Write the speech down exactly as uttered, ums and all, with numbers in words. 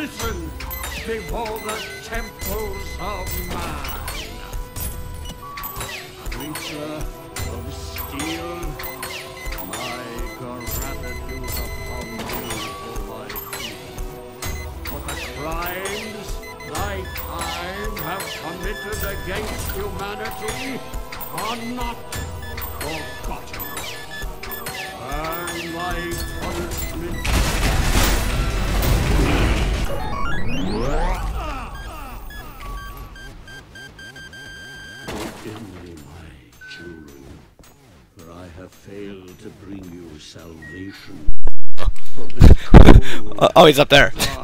listen before the temples of man. Creature of steel, my gratitude upon thee for my freedom. For the crimes thy kind have committed against humanity are not forgotten. And my punishment. Forgive me, my children, for I have failed to bring you salvation. Oh, he's up there.